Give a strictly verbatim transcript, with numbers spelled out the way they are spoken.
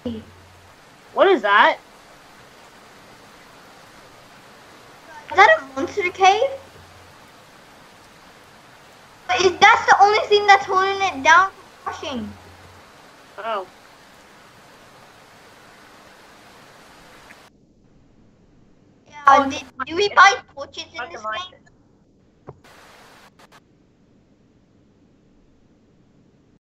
What is that? Is that a monster cave? But is that's the only thing that's holding it down from crushing? Oh. Yeah, did, do we find torches in this game?